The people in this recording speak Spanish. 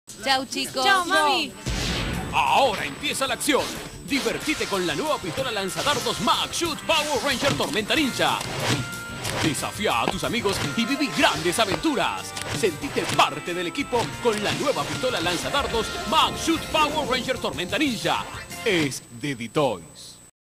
Chau, chicos. Chao, mami. Ahora empieza la acción. Divertite con la nueva pistola lanzadardos Max Shoot Power Ranger Tormenta Ninja. Desafía a tus amigos y viví grandes aventuras. Sentite parte del equipo con la nueva pistola lanzadardos Max Shoot Power Ranger Tormenta Ninja. Es de D-Toys.